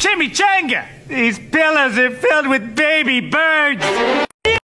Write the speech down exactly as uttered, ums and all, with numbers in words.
Chimichanga! These pillows are filled with baby birds!